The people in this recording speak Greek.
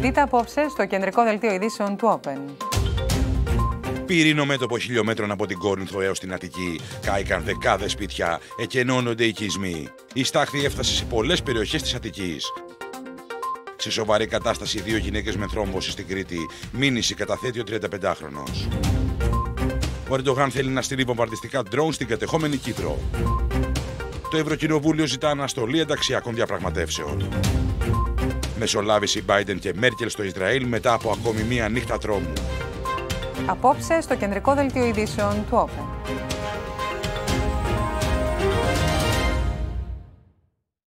Δείτε απόψε στο κεντρικό δελτίο ειδήσεων του Open. Πυρήνο μέτωπο χιλιόμετρων από την Κόρινθο έως την Αττική. Κάηκαν δεκάδες σπίτια, εκενώνονται οικισμοί. Η στάχτη έφτασε σε πολλές περιοχές της Αττικής. Σε σοβαρή κατάσταση 2 γυναίκες με θρόμβωση στην Κρήτη. Μήνυση καταθέτει ο 35χρονος. Ο Ερντογάν θέλει να στείλει βομβαρδιστικά ντρόουν στην κατεχόμενη Κύπρο. Το Ευρωκοινοβούλιο ζητά αναστολή ενταξιακών διαπραγματεύσεων. Μεσολάβηση Biden και Μέρκελ στο Ισραήλ μετά από ακόμη μία νύχτα τρόμου. Απόψε στο κεντρικό δελτίο ειδήσεων του Open.